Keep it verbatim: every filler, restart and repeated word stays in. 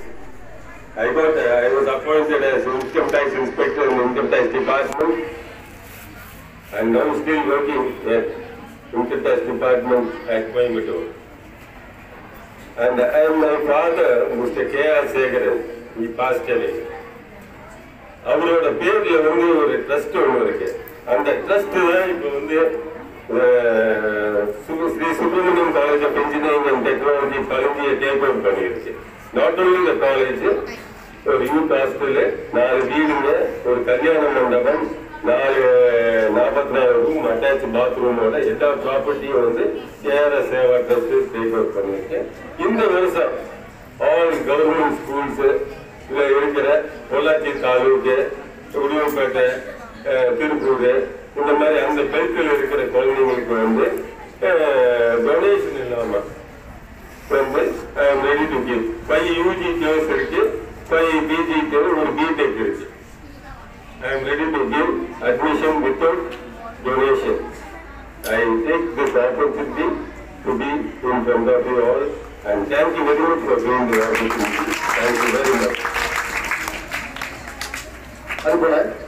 I got, uh, I was appointed as income tax inspector in the income tax department, and now still working at income tax department at Coimbatore. And I am my father, Mister K R Segaran, he passed away. அவரோட பேர்ல வந்து ஒரு trust ஒன்று இருக்கு. அந்த trust தான் இப்போ வந்து Sri Subramaniam college of engineering and technology பழனியை டேக் ஓவர் பண்ணிருக்கு. நாட் ஓன்லி இந்த காலேஜ், ஒரு யூத் ஹாஸ்டல், நாலு வீடுங்க, ஒரு கல்யாண மண்டபம், நாலு நாற்பத்தி நாலு ரூம் அட்டாச் பாத்ரூமோட எல்லா ப்ராப்பர்ட்டியும் வந்து கேர சேவா ட்ரஸ்ட் டேக் ஓவர் பண்ணியிருக்கேன். இந்த வருஷம் ஆல் கவர்மெண்ட் ஸ்கூல்ஸ் இதுல இருக்கிற பொள்ளாச்சி தாலுக்கு, உடுவப்பேட்டை, திருப்பூர், இந்த மாதிரி அந்த பெருக்கில் இருக்கிற குழந்தைங்களுக்கு வந்து டொனேஷன் இல்லாம வந்து ready to give. Five UG course இருக்கு, ஃபைவ் பிஜி கோர்ஸ், ஒரு பிடெக் இருக்கு. I am ready to give admission without donation. I take this opportunity to be in front of you all, and thank you very much for giving the opportunity. Thank you very much.